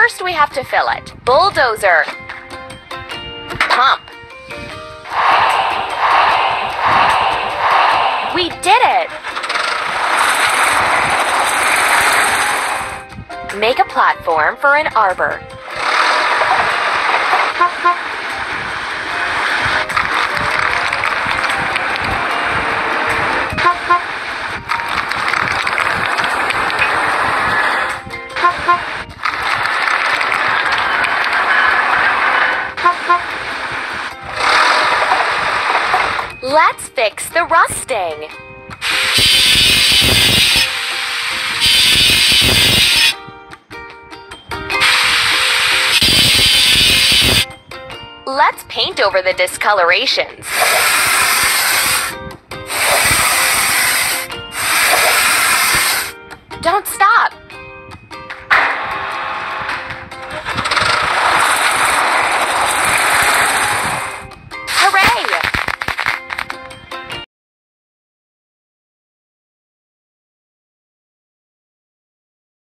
First, we have to fill it. Bulldozer. Pump. We did it! Make a platform for an arbor. Let's fix the rusting. Let's paint over the discolorations.